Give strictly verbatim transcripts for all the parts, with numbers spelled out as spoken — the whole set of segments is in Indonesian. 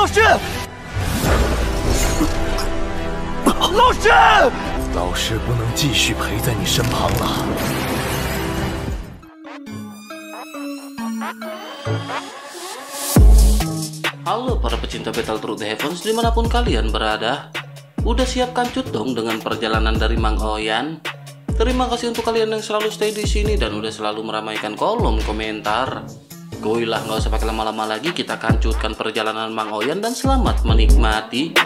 师，老师， 老师不能继续陪在你身旁了。 Halo para pecinta Battle Through the Heavens dimanapun kalian berada. Udah siap kancut dong dengan perjalanan dari Mang Oyan? Terima kasih untuk kalian yang selalu stay di sini dan udah selalu meramaikan kolom komentar. Goilah, nggak usah pakai lama-lama lagi, kita kancutkan perjalanan Mang Oyan dan selamat menikmati.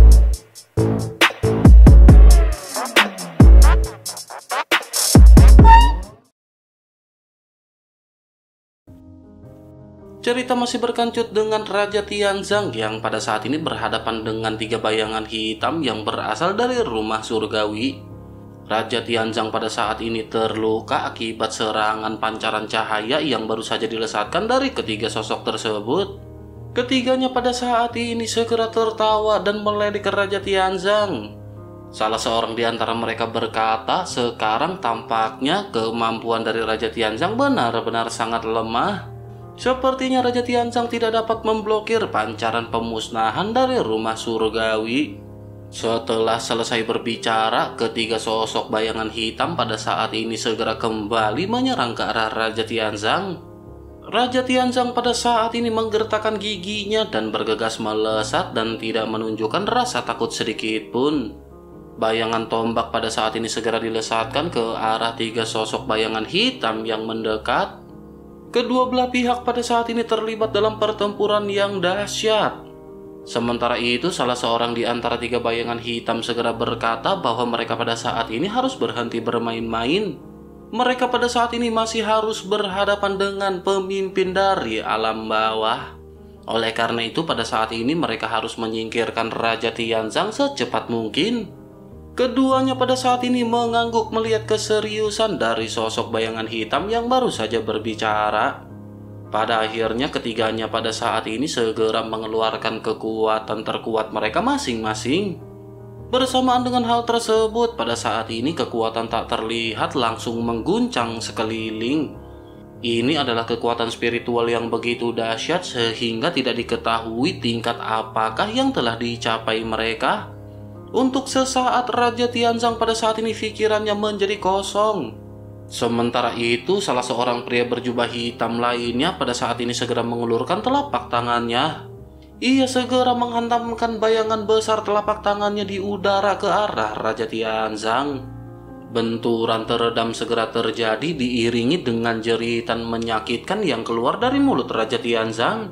Cerita masih berkancut dengan Raja Tianzang yang pada saat ini berhadapan dengan tiga bayangan hitam yang berasal dari rumah surgawi. Raja Tianzang pada saat ini terluka akibat serangan pancaran cahaya yang baru saja dilesatkan dari ketiga sosok tersebut. Ketiganya pada saat ini segera tertawa dan meledek ke Raja Tianzang. Salah seorang di antara mereka berkata, sekarang tampaknya kemampuan dari Raja Tianzang benar-benar sangat lemah. Sepertinya Raja Tianzang tidak dapat memblokir pancaran pemusnahan dari rumah surgawi. Setelah selesai berbicara, ketiga sosok bayangan hitam pada saat ini segera kembali menyerang ke arah Raja Tianzang. Raja Tianzang pada saat ini menggertakkan giginya dan bergegas melesat dan tidak menunjukkan rasa takut sedikit pun. Bayangan tombak pada saat ini segera dilesatkan ke arah tiga sosok bayangan hitam yang mendekat. Kedua belah pihak pada saat ini terlibat dalam pertempuran yang dahsyat. Sementara itu, salah seorang di antara tiga bayangan hitam segera berkata bahwa mereka pada saat ini harus berhenti bermain-main. Mereka pada saat ini masih harus berhadapan dengan pemimpin dari alam bawah. Oleh karena itu, pada saat ini mereka harus menyingkirkan Raja Tianzang secepat mungkin. Keduanya pada saat ini mengangguk melihat keseriusan dari sosok bayangan hitam yang baru saja berbicara. Pada akhirnya ketiganya pada saat ini segera mengeluarkan kekuatan terkuat mereka masing-masing. Bersamaan dengan hal tersebut, pada saat ini kekuatan tak terlihat langsung mengguncang sekeliling. Ini adalah kekuatan spiritual yang begitu dahsyat sehingga tidak diketahui tingkat apakah yang telah dicapai mereka. Untuk sesaat Raja Tianzang pada saat ini pikirannya menjadi kosong. Sementara itu, salah seorang pria berjubah hitam lainnya pada saat ini segera mengulurkan telapak tangannya. Ia segera menghantamkan bayangan besar telapak tangannya di udara ke arah Raja Tianzang. Benturan teredam segera terjadi diiringi dengan jeritan menyakitkan yang keluar dari mulut Raja Tianzang.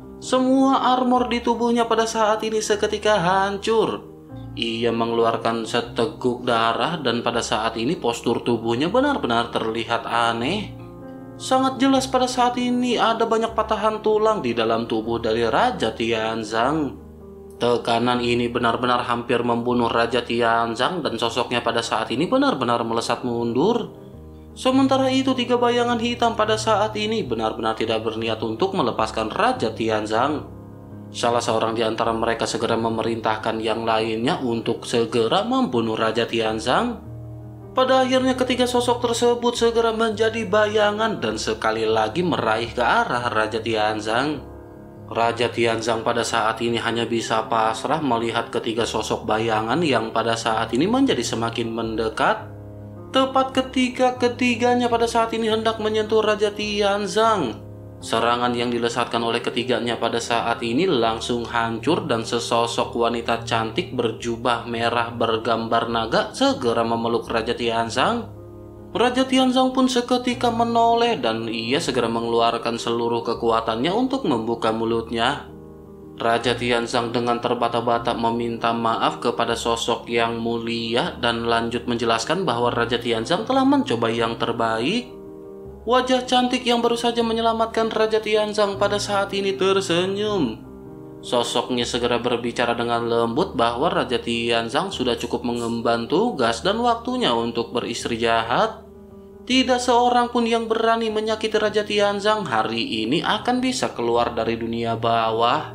Semua armor di tubuhnya pada saat ini seketika hancur. Ia mengeluarkan seteguk darah dan pada saat ini postur tubuhnya benar-benar terlihat aneh. Sangat jelas pada saat ini ada banyak patahan tulang di dalam tubuh dari Raja Tianzang. Tekanan ini benar-benar hampir membunuh Raja Tianzang dan sosoknya pada saat ini benar-benar melesat mundur. Sementara itu tiga bayangan hitam pada saat ini benar-benar tidak berniat untuk melepaskan Raja Tianzang. Salah seorang di antara mereka segera memerintahkan yang lainnya untuk segera membunuh Raja Tianzang. Pada akhirnya ketiga sosok tersebut segera menjadi bayangan dan sekali lagi meraih ke arah Raja Tianzang. Raja Tianzang pada saat ini hanya bisa pasrah melihat ketiga sosok bayangan yang pada saat ini menjadi semakin mendekat. Tepat ketika ketiganya pada saat ini hendak menyentuh Raja Tianzang, serangan yang dilesatkan oleh ketiganya pada saat ini langsung hancur dan sesosok wanita cantik berjubah merah bergambar naga segera memeluk Raja Tianzang. Raja Tianzang pun seketika menoleh dan ia segera mengeluarkan seluruh kekuatannya untuk membuka mulutnya. Raja Tianzang dengan terbata-bata meminta maaf kepada sosok yang mulia dan lanjut menjelaskan bahwa Raja Tianzang telah mencoba yang terbaik. Wajah cantik yang baru saja menyelamatkan Raja Tianzang pada saat ini tersenyum. Sosoknya segera berbicara dengan lembut bahwa Raja Tianzang sudah cukup mengemban tugas dan waktunya untuk beristri jahat. Tidak seorang pun yang berani menyakiti Raja Tianzang hari ini akan bisa keluar dari dunia bawah.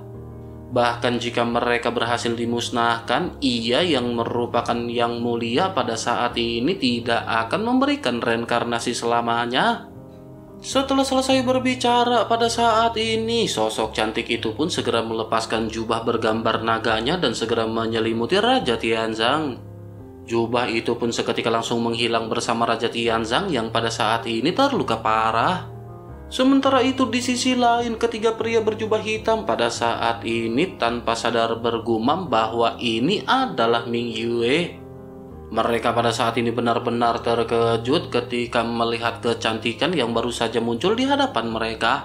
Bahkan jika mereka berhasil dimusnahkan, ia yang merupakan yang mulia pada saat ini tidak akan memberikan reinkarnasi selamanya. Setelah selesai berbicara pada saat ini, sosok cantik itu pun segera melepaskan jubah bergambar naganya dan segera menyelimuti Raja Tianzang. Jubah itu pun seketika langsung menghilang bersama Raja Tianzang yang pada saat ini terluka parah. Sementara itu di sisi lain, ketiga pria berjubah hitam pada saat ini tanpa sadar bergumam bahwa ini adalah Ming Yue. Mereka pada saat ini benar-benar terkejut ketika melihat kecantikan yang baru saja muncul di hadapan mereka.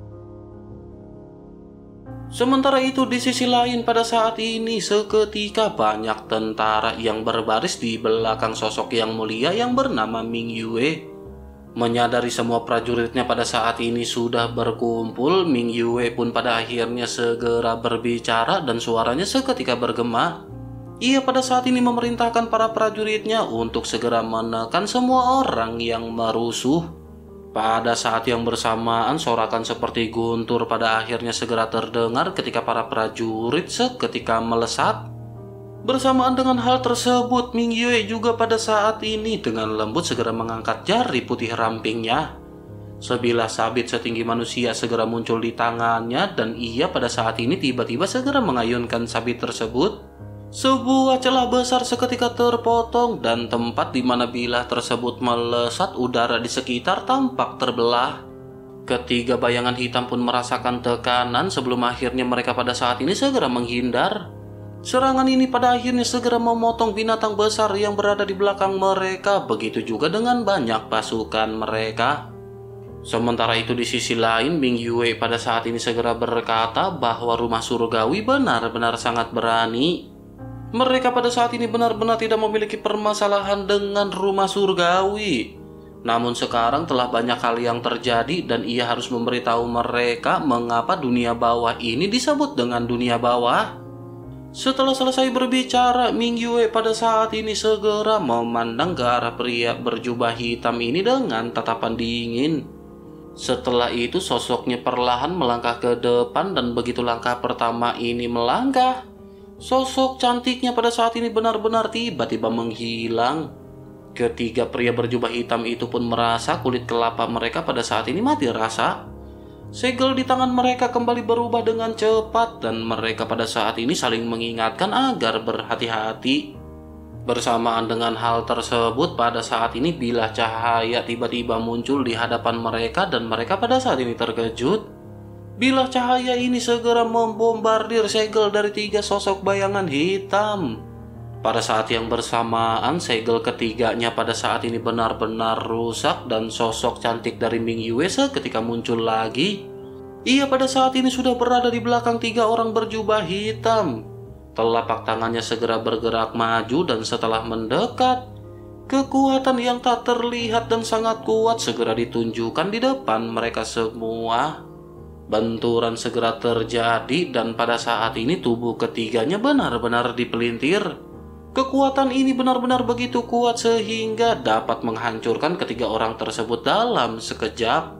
Sementara itu di sisi lain pada saat ini seketika banyak tentara yang berbaris di belakang sosok yang mulia yang bernama Ming Yue. Menyadari semua prajuritnya pada saat ini sudah berkumpul, Ming Yue pun pada akhirnya segera berbicara dan suaranya seketika bergema. Ia pada saat ini memerintahkan para prajuritnya untuk segera menekan semua orang yang merusuh. Pada saat yang bersamaan, sorakan seperti guntur pada akhirnya segera terdengar ketika para prajurit seketika melesat. Bersamaan dengan hal tersebut, Ming Yue juga pada saat ini dengan lembut segera mengangkat jari putih rampingnya. Sebilah sabit setinggi manusia segera muncul di tangannya dan ia pada saat ini tiba-tiba segera mengayunkan sabit tersebut. Sebuah celah besar seketika terpotong dan tempat di mana bilah tersebut melesat, udara di sekitar tampak terbelah. Ketiga bayangan hitam pun merasakan tekanan sebelum akhirnya mereka pada saat ini segera menghindar. Serangan ini pada akhirnya segera memotong binatang besar yang berada di belakang mereka, begitu juga dengan banyak pasukan mereka. Sementara itu di sisi lain, Ming Yue pada saat ini segera berkata bahwa rumah surgawi benar-benar sangat berani. Mereka pada saat ini benar-benar tidak memiliki permasalahan dengan rumah surgawi. Namun sekarang telah banyak hal yang terjadi dan ia harus memberitahu mereka mengapa dunia bawah ini disebut dengan dunia bawah. Setelah selesai berbicara, Ming Yue pada saat ini segera memandang ke arah pria berjubah hitam ini dengan tatapan dingin. Setelah itu sosoknya perlahan melangkah ke depan dan begitu langkah pertama ini melangkah, sosok cantiknya pada saat ini benar-benar tiba-tiba menghilang. Ketiga pria berjubah hitam itu pun merasa kulit kelapa mereka pada saat ini mati rasa. Segel di tangan mereka kembali berubah dengan cepat dan mereka pada saat ini saling mengingatkan agar berhati-hati. Bersamaan dengan hal tersebut, pada saat ini bilah cahaya tiba-tiba muncul di hadapan mereka dan mereka pada saat ini terkejut. Bilah cahaya ini segera membombardir segel dari tiga sosok bayangan hitam. Pada saat yang bersamaan, segel ketiganya pada saat ini benar-benar rusak dan sosok cantik dari Ming Yue seketika muncul lagi. Ia pada saat ini sudah berada di belakang tiga orang berjubah hitam. Telapak tangannya segera bergerak maju dan setelah mendekat, kekuatan yang tak terlihat dan sangat kuat segera ditunjukkan di depan mereka semua. Benturan segera terjadi dan pada saat ini tubuh ketiganya benar-benar dipelintir. Kekuatan ini benar-benar begitu kuat sehingga dapat menghancurkan ketiga orang tersebut dalam sekejap.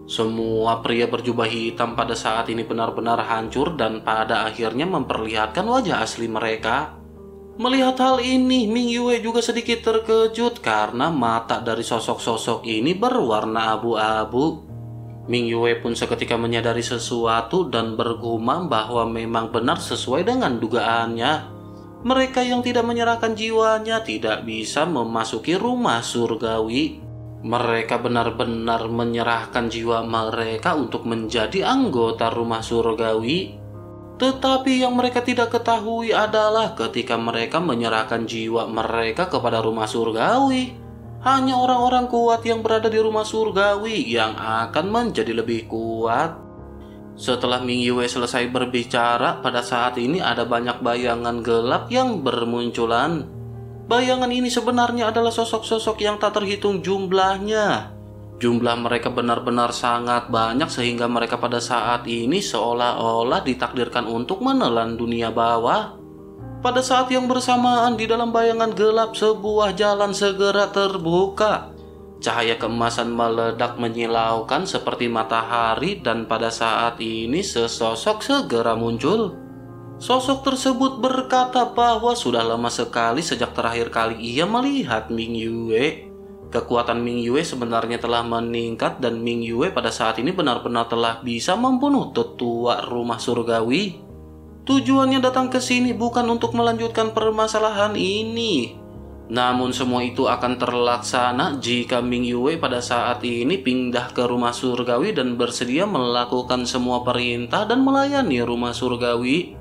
Semua pria berjubah hitam pada saat ini benar-benar hancur dan pada akhirnya memperlihatkan wajah asli mereka. Melihat hal ini, Ming Yue juga sedikit terkejut karena mata dari sosok-sosok ini berwarna abu-abu. Ming Yue pun seketika menyadari sesuatu dan bergumam bahwa memang benar sesuai dengan dugaannya. Mereka yang tidak menyerahkan jiwanya tidak bisa memasuki rumah surgawi. Mereka benar-benar menyerahkan jiwa mereka untuk menjadi anggota rumah surgawi. Tetapi yang mereka tidak ketahui adalah ketika mereka menyerahkan jiwa mereka kepada rumah surgawi, hanya orang-orang kuat yang berada di rumah surgawi yang akan menjadi lebih kuat. Setelah Ming Yue selesai berbicara, pada saat ini ada banyak bayangan gelap yang bermunculan. Bayangan ini sebenarnya adalah sosok-sosok yang tak terhitung jumlahnya. Jumlah mereka benar-benar sangat banyak sehingga mereka pada saat ini seolah-olah ditakdirkan untuk menelan dunia bawah. Pada saat yang bersamaan di dalam bayangan gelap sebuah jalan segera terbuka. Cahaya keemasan meledak menyilaukan seperti matahari dan pada saat ini sesosok segera muncul. Sosok tersebut berkata bahwa sudah lama sekali sejak terakhir kali ia melihat Ming Yue. Kekuatan Ming Yue sebenarnya telah meningkat dan Ming Yue pada saat ini benar-benar telah bisa membunuh tetua rumah surgawi. Tujuannya datang ke sini bukan untuk melanjutkan permasalahan ini. Namun semua itu akan terlaksana jika Ming Yue pada saat ini pindah ke rumah surgawi dan bersedia melakukan semua perintah dan melayani rumah surgawi.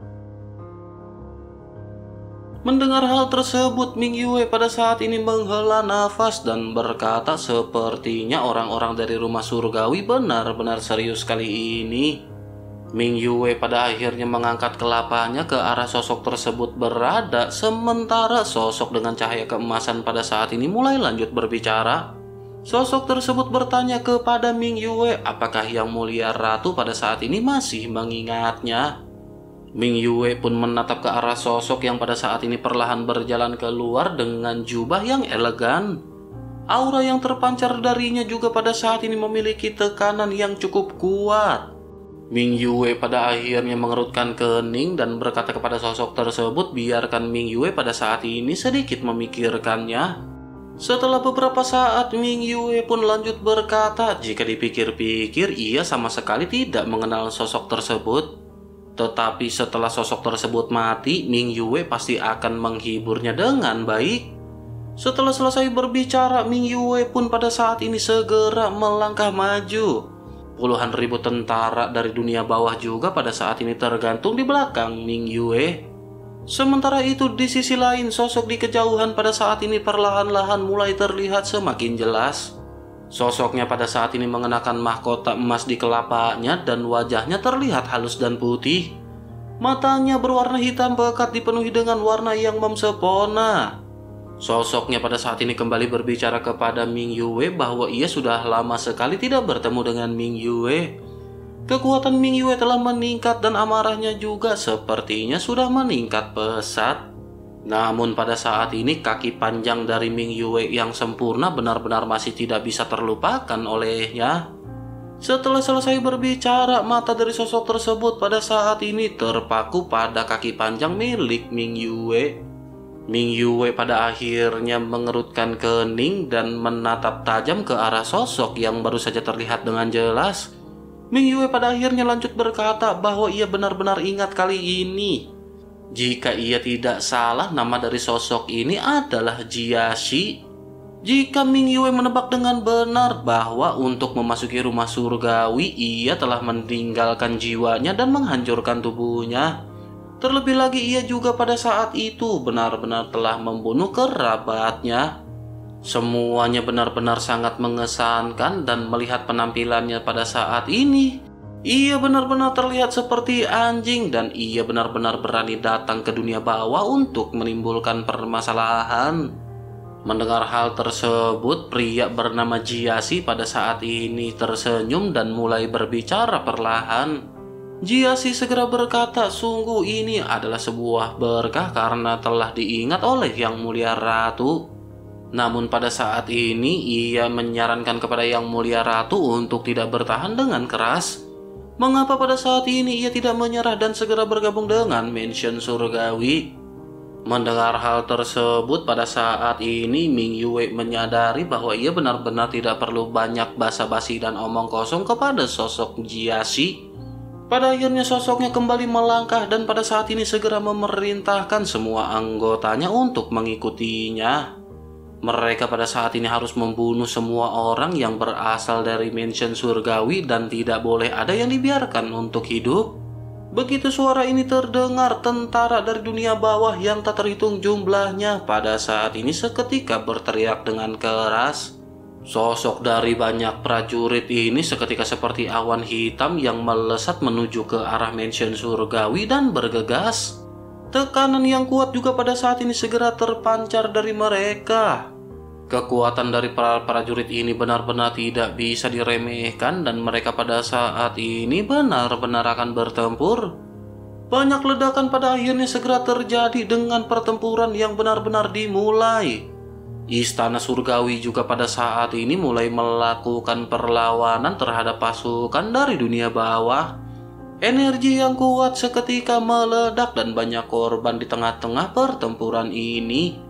Mendengar hal tersebut, Ming Yue pada saat ini menghela nafas dan berkata sepertinya orang-orang dari rumah surgawi benar-benar serius kali ini. Ming Yue pada akhirnya mengangkat kelapanya ke arah sosok tersebut berada, sementara sosok dengan cahaya keemasan pada saat ini mulai lanjut berbicara. Sosok tersebut bertanya kepada Ming Yue apakah Yang Mulia Ratu pada saat ini masih mengingatnya. Ming Yue pun menatap ke arah sosok yang pada saat ini perlahan berjalan keluar dengan jubah yang elegan. Aura yang terpancar darinya juga pada saat ini memiliki tekanan yang cukup kuat. Ming Yue pada akhirnya mengerutkan kening dan berkata kepada sosok tersebut biarkan Ming Yue pada saat ini sedikit memikirkannya. Setelah beberapa saat, Ming Yue pun lanjut berkata jika dipikir-pikir ia sama sekali tidak mengenal sosok tersebut. Tetapi setelah sosok tersebut mati, Ming Yue pasti akan menghiburnya dengan baik. Setelah selesai berbicara, Ming Yue pun pada saat ini segera melangkah maju. Puluhan ribu tentara dari dunia bawah juga pada saat ini tergantung di belakang Ming Yue. Sementara itu di sisi lain, sosok di kejauhan pada saat ini perlahan-lahan mulai terlihat semakin jelas. Sosoknya pada saat ini mengenakan mahkota emas di kelapanya dan wajahnya terlihat halus dan putih. Matanya berwarna hitam pekat dipenuhi dengan warna yang memsepona. Sosoknya pada saat ini kembali berbicara kepada Ming Yue bahwa ia sudah lama sekali tidak bertemu dengan Ming Yue. Kekuatan Ming Yue telah meningkat dan amarahnya juga sepertinya sudah meningkat pesat. Namun pada saat ini kaki panjang dari Ming Yue yang sempurna benar-benar masih tidak bisa terlupakan olehnya. Setelah selesai berbicara, mata dari sosok tersebut pada saat ini terpaku pada kaki panjang milik Ming Yue. Ming Yue pada akhirnya mengerutkan kening dan menatap tajam ke arah sosok yang baru saja terlihat dengan jelas. Ming Yue pada akhirnya lanjut berkata bahwa ia benar-benar ingat kali ini. Jika ia tidak salah, nama dari sosok ini adalah Jiashi. Jika Ming Yue menebak dengan benar bahwa untuk memasuki rumah surgawi, ia telah meninggalkan jiwanya dan menghancurkan tubuhnya. Terlebih lagi ia juga pada saat itu benar-benar telah membunuh kerabatnya. Semuanya benar-benar sangat mengesankan dan melihat penampilannya pada saat ini, ia benar-benar terlihat seperti anjing dan ia benar-benar berani datang ke dunia bawah untuk menimbulkan permasalahan. Mendengar hal tersebut, pria bernama Jiashi pada saat ini tersenyum dan mulai berbicara perlahan. Jiashi segera berkata, sungguh ini adalah sebuah berkah karena telah diingat oleh Yang Mulia Ratu. Namun pada saat ini ia menyarankan kepada Yang Mulia Ratu untuk tidak bertahan dengan keras. Mengapa pada saat ini ia tidak menyerah dan segera bergabung dengan Mansion Surgawi? Mendengar hal tersebut pada saat ini Ming Yue menyadari bahwa ia benar-benar tidak perlu banyak basa-basi dan omong kosong kepada sosok Jiashi. Pada akhirnya sosoknya kembali melangkah dan pada saat ini segera memerintahkan semua anggotanya untuk mengikutinya. Mereka pada saat ini harus membunuh semua orang yang berasal dari Mansion Surgawi dan tidak boleh ada yang dibiarkan untuk hidup. Begitu suara ini terdengar, tentara dari dunia bawah yang tak terhitung jumlahnya pada saat ini seketika berteriak dengan keras. Sosok dari banyak prajurit ini seketika seperti awan hitam yang melesat menuju ke arah Mansion Surgawi dan bergegas. Tekanan yang kuat juga pada saat ini segera terpancar dari mereka. Kekuatan dari para prajurit ini benar-benar tidak bisa diremehkan dan mereka pada saat ini benar-benar akan bertempur. Banyak ledakan pada akhirnya segera terjadi dengan pertempuran yang benar-benar dimulai. Istana Surgawi juga pada saat ini mulai melakukan perlawanan terhadap pasukan dari dunia bawah. Energi yang kuat seketika meledak dan banyak korban di tengah-tengah pertempuran ini.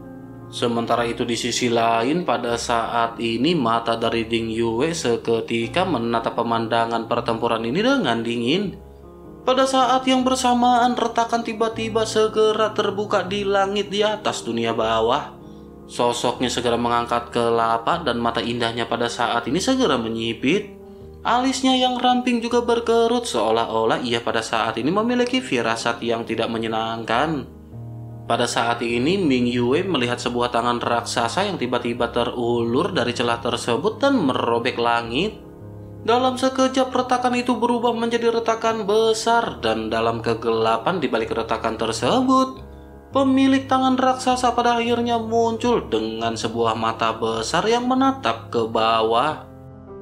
Sementara itu di sisi lain, pada saat ini mata dari Ding Yue seketika menatap pemandangan pertempuran ini dengan dingin. Pada saat yang bersamaan, retakan tiba-tiba segera terbuka di langit di atas dunia bawah. Sosoknya segera mengangkat kelapa dan mata indahnya pada saat ini segera menyipit. Alisnya yang ramping juga berkerut seolah-olah ia pada saat ini memiliki firasat yang tidak menyenangkan. Pada saat ini Ming Yue melihat sebuah tangan raksasa yang tiba-tiba terulur dari celah tersebut dan merobek langit. Dalam sekejap retakan itu berubah menjadi retakan besar dan dalam kegelapan di balik retakan tersebut, pemilik tangan raksasa pada akhirnya muncul dengan sebuah mata besar yang menatap ke bawah.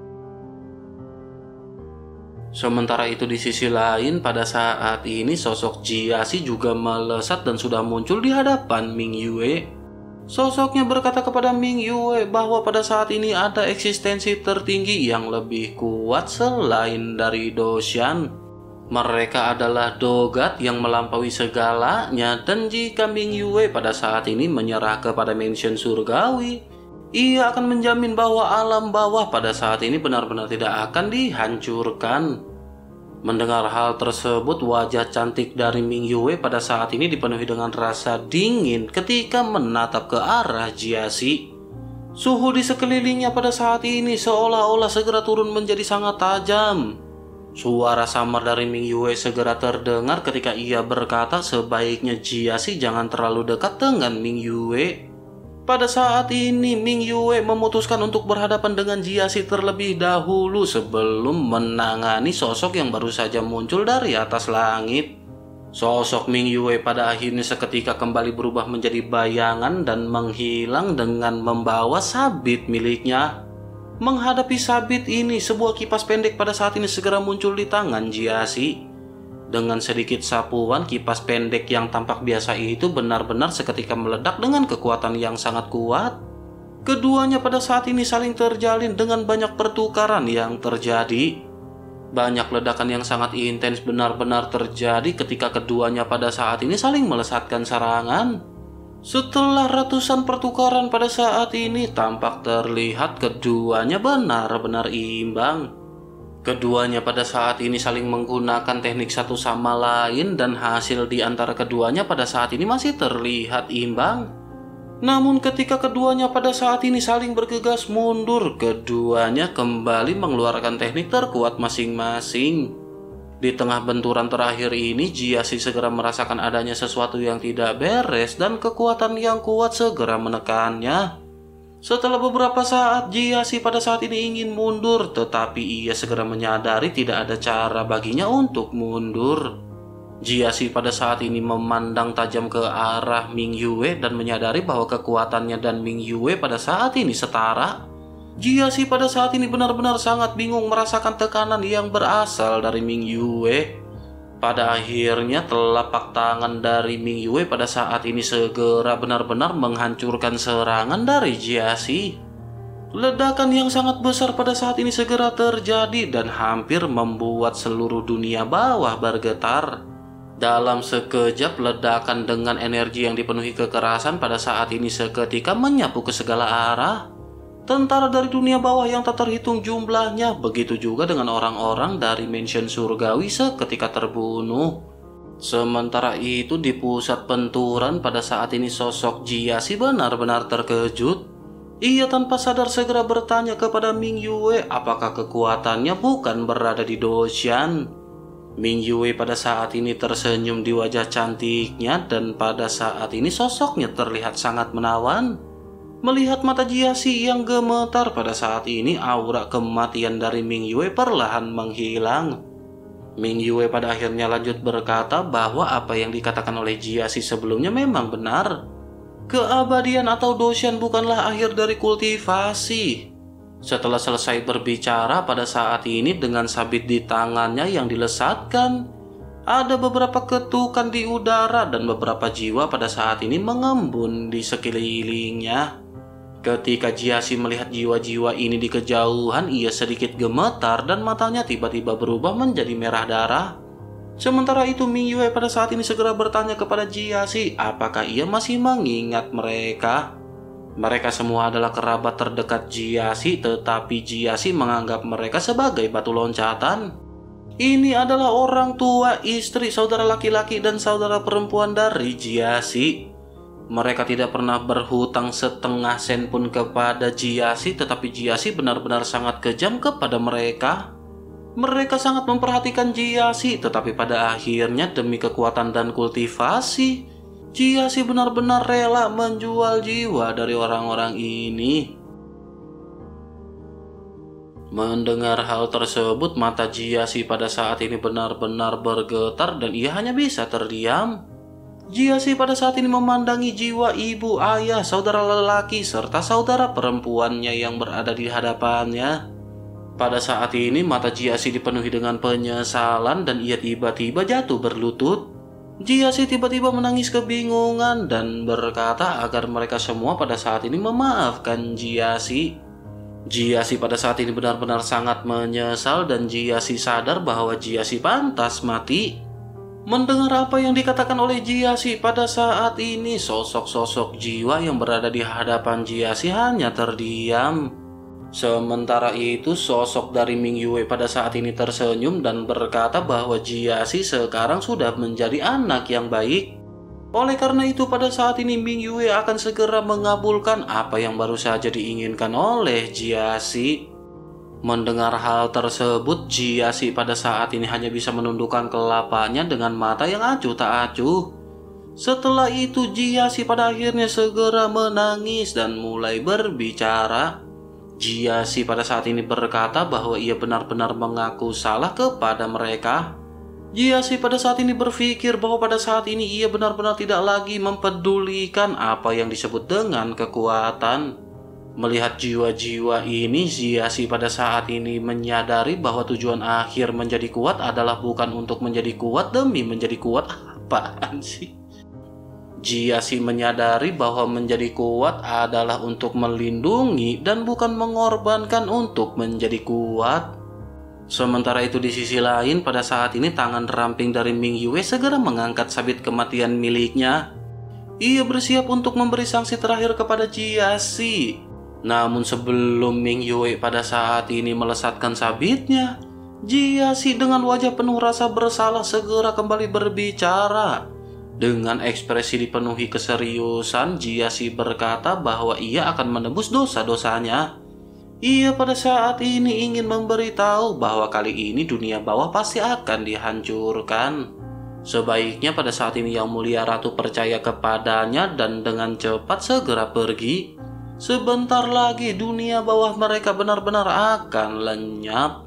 Sementara itu di sisi lain, pada saat ini sosok Jiaxi juga melesat dan sudah muncul di hadapan Ming Yue. Sosoknya berkata kepada Ming Yue bahwa pada saat ini ada eksistensi tertinggi yang lebih kuat selain dari Doshan. Mereka adalah Dogat yang melampaui segalanya, dan jika Ming Yue pada saat ini menyerah kepada mansion surgawi, ia akan menjamin bahwa alam bawah pada saat ini benar-benar tidak akan dihancurkan. Mendengar hal tersebut, wajah cantik dari Ming Yue pada saat ini dipenuhi dengan rasa dingin ketika menatap ke arah Jiaxi. Suhu di sekelilingnya pada saat ini seolah-olah segera turun menjadi sangat tajam. Suara samar dari Ming Yue segera terdengar ketika ia berkata sebaiknya Jiaxi jangan terlalu dekat dengan Ming Yue. Pada saat ini Ming Yue memutuskan untuk berhadapan dengan Jiaxi terlebih dahulu sebelum menangani sosok yang baru saja muncul dari atas langit. Sosok Ming Yue pada akhirnya seketika kembali berubah menjadi bayangan dan menghilang dengan membawa sabit miliknya. Menghadapi sabit ini, sebuah kipas pendek pada saat ini segera muncul di tangan Jiaxi. Dengan sedikit sapuan, kipas pendek yang tampak biasa itu benar-benar seketika meledak dengan kekuatan yang sangat kuat. Keduanya pada saat ini saling terjalin dengan banyak pertukaran yang terjadi. Banyak ledakan yang sangat intens benar-benar terjadi ketika keduanya pada saat ini saling melesatkan serangan. Setelah ratusan pertukaran pada saat ini, tampak terlihat keduanya benar-benar imbang. Keduanya pada saat ini saling menggunakan teknik satu sama lain dan hasil di antara keduanya pada saat ini masih terlihat imbang. Namun ketika keduanya pada saat ini saling bergegas mundur, keduanya kembali mengeluarkan teknik terkuat masing-masing. Di tengah benturan terakhir ini, Jiaxi segera merasakan adanya sesuatu yang tidak beres dan kekuatan yang kuat segera menekannya. Setelah beberapa saat, Jiaxi pada saat ini ingin mundur, tetapi ia segera menyadari tidak ada cara baginya untuk mundur. Jiaxi pada saat ini memandang tajam ke arah Ming Yue dan menyadari bahwa kekuatannya dan Ming Yue pada saat ini setara. Jiaxi pada saat ini benar-benar sangat bingung merasakan tekanan yang berasal dari Ming Yue. Pada akhirnya telapak tangan dari Ming Yue pada saat ini segera benar-benar menghancurkan serangan dari Jiaxi. Ledakan yang sangat besar pada saat ini segera terjadi dan hampir membuat seluruh dunia bawah bergetar. Dalam sekejap, ledakan dengan energi yang dipenuhi kekerasan pada saat ini seketika menyapu ke segala arah. Tentara dari dunia bawah yang tak terhitung jumlahnya, begitu juga dengan orang-orang dari mansion surgawi seketika terbunuh. Sementara itu di pusat benturan pada saat ini sosok Jiaxi benar-benar terkejut. Ia tanpa sadar segera bertanya kepada Ming Yue apakah kekuatannya bukan berada di Doshan. Ming Yue pada saat ini tersenyum di wajah cantiknya dan pada saat ini sosoknya terlihat sangat menawan. Melihat mata Jiaxi yang gemetar pada saat ini, aura kematian dari Ming Yue perlahan menghilang. Ming Yue pada akhirnya lanjut berkata bahwa apa yang dikatakan oleh Jiaxi sebelumnya memang benar. Keabadian atau Doshan bukanlah akhir dari kultivasi. Setelah selesai berbicara pada saat ini dengan sabit di tangannya yang dilesatkan, ada beberapa ketukan di udara dan beberapa jiwa pada saat ini mengembun di sekelilingnya. Ketika Jiaxi melihat jiwa-jiwa ini di kejauhan, ia sedikit gemetar dan matanya tiba-tiba berubah menjadi merah darah. Sementara itu Ming Yue pada saat ini segera bertanya kepada Jiaxi apakah ia masih mengingat mereka. Mereka semua adalah kerabat terdekat Jiashi, tetapi Jiashi menganggap mereka sebagai batu loncatan. Ini adalah orang tua, istri, saudara laki-laki, dan saudara perempuan dari Jiashi. Mereka tidak pernah berhutang setengah sen pun kepada Jiashi, tetapi Jiashi benar-benar sangat kejam kepada mereka. Mereka sangat memperhatikan Jiashi, tetapi pada akhirnya demi kekuatan dan kultivasi, Jiashi benar-benar rela menjual jiwa dari orang-orang ini. Mendengar hal tersebut, mata Jiashi pada saat ini benar-benar bergetar dan ia hanya bisa terdiam. Jiashi pada saat ini memandangi jiwa ibu, ayah, saudara lelaki, serta saudara perempuannya yang berada di hadapannya. Pada saat ini mata Jiashi dipenuhi dengan penyesalan dan ia tiba-tiba jatuh berlutut. Jiashi tiba-tiba menangis kebingungan dan berkata agar mereka semua pada saat ini memaafkan Jiashi. Jiashi pada saat ini benar-benar sangat menyesal dan Jiashi sadar bahwa Jiashi pantas mati. Mendengar apa yang dikatakan oleh Jiashi pada saat ini, sosok-sosok jiwa yang berada di hadapan Jiashi hanya terdiam. Sementara itu, sosok dari Ming Yue pada saat ini tersenyum dan berkata bahwa Jiashi sekarang sudah menjadi anak yang baik. Oleh karena itu, pada saat ini Ming Yue akan segera mengabulkan apa yang baru saja diinginkan oleh Jiashi. Mendengar hal tersebut, Jiashi pada saat ini hanya bisa menundukkan kelapanya dengan mata yang acuh tak acuh. Setelah itu, Jiashi pada akhirnya segera menangis dan mulai berbicara. Jiashi pada saat ini berkata bahwa ia benar-benar mengaku salah kepada mereka. Jiashi pada saat ini berpikir bahwa pada saat ini ia benar-benar tidak lagi mempedulikan apa yang disebut dengan kekuatan. Melihat jiwa-jiwa ini, Jiashi pada saat ini menyadari bahwa tujuan akhir menjadi kuat adalah bukan untuk menjadi kuat demi menjadi kuat. Apaan sih? Jiashi menyadari bahwa menjadi kuat adalah untuk melindungi dan bukan mengorbankan untuk menjadi kuat. Sementara itu di sisi lain, pada saat ini tangan ramping dari Ming Yue segera mengangkat sabit kematian miliknya. Ia bersiap untuk memberi sanksi terakhir kepada Jiashi. Namun sebelum Ming Yue pada saat ini melesatkan sabitnya, Jiashi dengan wajah penuh rasa bersalah segera kembali berbicara. Dengan ekspresi dipenuhi keseriusan, Jiashi berkata bahwa ia akan menebus dosa-dosanya. Ia pada saat ini ingin memberitahu bahwa kali ini dunia bawah pasti akan dihancurkan. Sebaiknya pada saat ini Yang Mulia Ratu percaya kepadanya dan dengan cepat segera pergi. Sebentar lagi dunia bawah mereka benar-benar akan lenyap.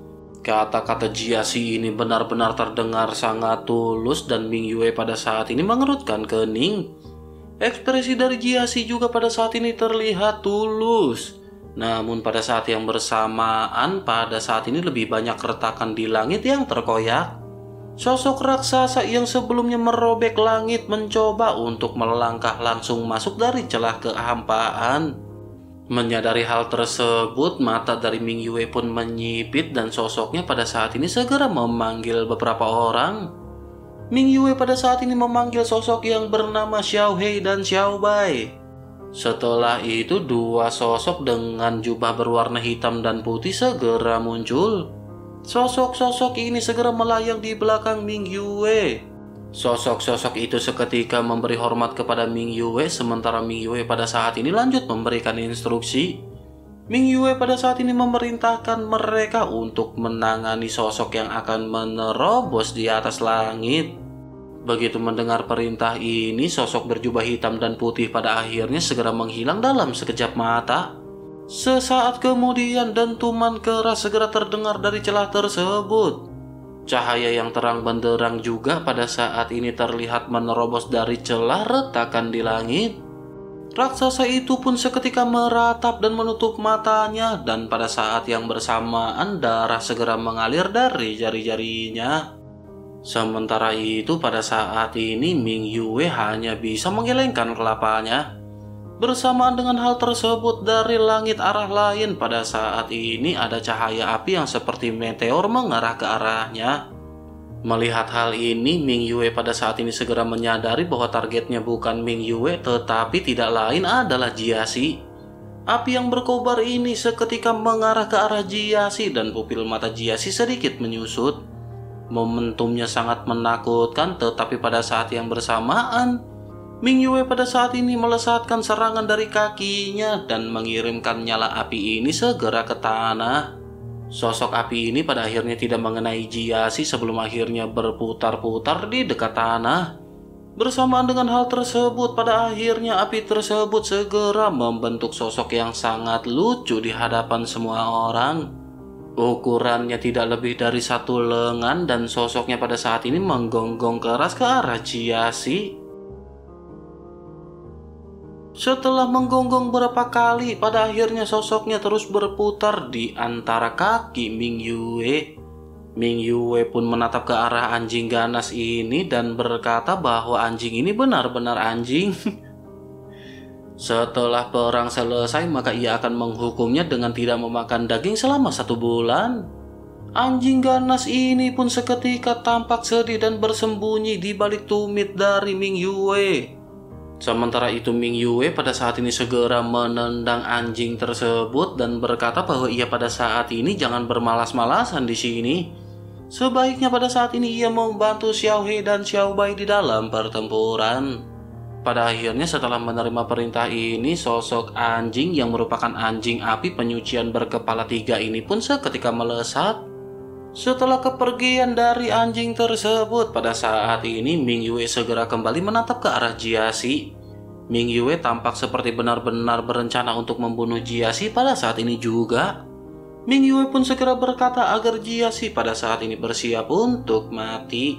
Kata-kata Jiashi ini benar-benar terdengar sangat tulus dan Ming Yue pada saat ini mengerutkan kening. Ekspresi dari Jiashi juga pada saat ini terlihat tulus. Namun pada saat yang bersamaan, pada saat ini lebih banyak retakan di langit yang terkoyak. Sosok raksasa yang sebelumnya merobek langit mencoba untuk melangkah langsung masuk dari celah kehampaan. Menyadari hal tersebut, mata dari Ming Yue pun menyipit dan sosoknya pada saat ini segera memanggil beberapa orang. Ming Yue pada saat ini memanggil sosok yang bernama Xiao Hei dan Xiao Bai. Setelah itu dua sosok dengan jubah berwarna hitam dan putih segera muncul. Sosok-sosok ini segera melayang di belakang Ming Yue. Sosok-sosok itu seketika memberi hormat kepada Ming Yue, sementara Ming Yue pada saat ini lanjut memberikan instruksi. Ming Yue pada saat ini memerintahkan mereka untuk menangani sosok yang akan menerobos di atas langit. Begitu mendengar perintah ini, sosok berjubah hitam dan putih pada akhirnya segera menghilang dalam sekejap mata. Sesaat kemudian dentuman keras segera terdengar dari celah tersebut. Cahaya yang terang benderang juga pada saat ini terlihat menerobos dari celah retakan di langit. Raksasa itu pun seketika meratap dan menutup matanya, dan pada saat yang bersamaan darah segera mengalir dari jari-jarinya. Sementara itu pada saat ini Ming Yue hanya bisa menggelengkan kelapanya. Bersamaan dengan hal tersebut, dari langit arah lain pada saat ini ada cahaya api yang seperti meteor mengarah ke arahnya. Melihat hal ini, Ming Yue pada saat ini segera menyadari bahwa targetnya bukan Ming Yue, tetapi tidak lain adalah Jiaxi. Api yang berkobar ini seketika mengarah ke arah Jiaxi dan pupil mata Jiaxi sedikit menyusut. Momentumnya sangat menakutkan, tetapi pada saat yang bersamaan, Ming Yue pada saat ini melesatkan serangan dari kakinya dan mengirimkan nyala api ini segera ke tanah. Sosok api ini pada akhirnya tidak mengenai Jiaxi sebelum akhirnya berputar-putar di dekat tanah. Bersamaan dengan hal tersebut, pada akhirnya api tersebut segera membentuk sosok yang sangat lucu di hadapan semua orang. Ukurannya tidak lebih dari satu lengan dan sosoknya pada saat ini menggonggong keras ke arah Jiaxi. Setelah menggonggong berapa kali, pada akhirnya sosoknya terus berputar di antara kaki Ming Yue. Ming Yue pun menatap ke arah anjing ganas ini dan berkata bahwa anjing ini benar-benar anjing. Setelah perang selesai, maka ia akan menghukumnya dengan tidak memakan daging selama satu bulan. Anjing ganas ini pun seketika tampak sedih dan bersembunyi di balik tumit dari Ming Yue. Sementara itu Ming Yue pada saat ini segera menendang anjing tersebut dan berkata bahwa ia pada saat ini jangan bermalas-malasan di sini. Sebaiknya pada saat ini ia membantu Xiao He dan Xiao Bai di dalam pertempuran. Pada akhirnya setelah menerima perintah ini, sosok anjing yang merupakan anjing api penyucian berkepala tiga ini pun seketika melesat. Setelah kepergian dari anjing tersebut, pada saat ini Ming Yue segera kembali menatap ke arah Jiaxi. Ming Yue tampak seperti benar-benar berencana untuk membunuh Jiaxi pada saat ini juga. Ming Yue pun segera berkata agar Jiaxi pada saat ini bersiap untuk mati.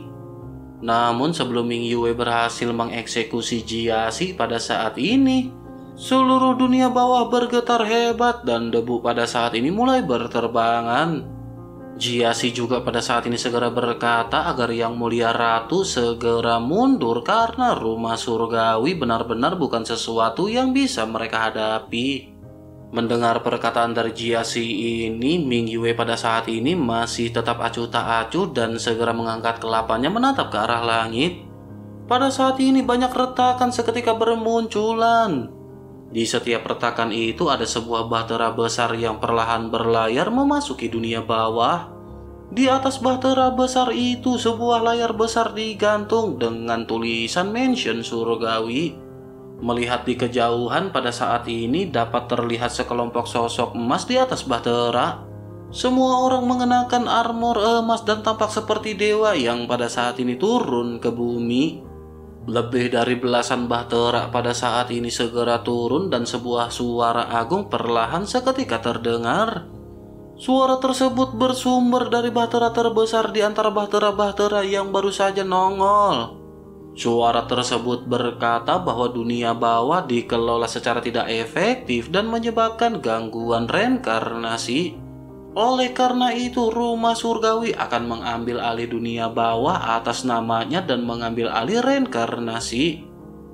Namun sebelum Ming Yue berhasil mengeksekusi Jiaxi pada saat ini, seluruh dunia bawah bergetar hebat dan debu pada saat ini mulai berterbangan. Jiaxi juga pada saat ini segera berkata agar Yang Mulia Ratu segera mundur karena rumah surgawi benar-benar bukan sesuatu yang bisa mereka hadapi. Mendengar perkataan dari Jiaxi ini, Ming Yue pada saat ini masih tetap acuh tak acuh dan segera mengangkat kelapanya menatap ke arah langit. Pada saat ini banyak retakan seketika bermunculan. Di setiap retakan itu ada sebuah bahtera besar yang perlahan berlayar memasuki dunia bawah. Di atas bahtera besar itu sebuah layar besar digantung dengan tulisan mention surgawi. Melihat di kejauhan pada saat ini dapat terlihat sekelompok sosok emas di atas bahtera. Semua orang mengenakan armor emas dan tampak seperti dewa yang pada saat ini turun ke bumi. Lebih dari belasan bahtera pada saat ini segera turun dan sebuah suara agung perlahan seketika terdengar. Suara tersebut bersumber dari bahtera terbesar di antara bahtera-bahtera yang baru saja nongol. Suara tersebut berkata bahwa dunia bawah dikelola secara tidak efektif dan menyebabkan gangguan reinkarnasi. Oleh karena itu, rumah surgawi akan mengambil alih dunia bawah atas namanya dan mengambil alih reinkarnasi.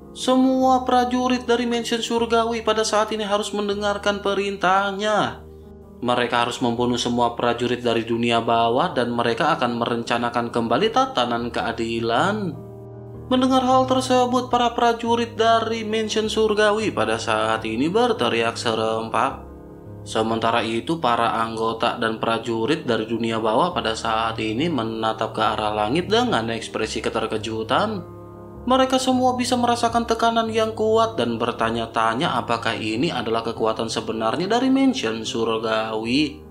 Semua prajurit dari mansion surgawi pada saat ini harus mendengarkan perintahnya. Mereka harus membunuh semua prajurit dari dunia bawah dan mereka akan merencanakan kembali tatanan keadilan. Mendengar hal tersebut, para prajurit dari mansion surgawi pada saat ini berteriak serempak. Sementara itu, para anggota dan prajurit dari dunia bawah pada saat ini menatap ke arah langit dengan ekspresi keterkejutan. Mereka semua bisa merasakan tekanan yang kuat dan bertanya-tanya apakah ini adalah kekuatan sebenarnya dari mansion surgawi.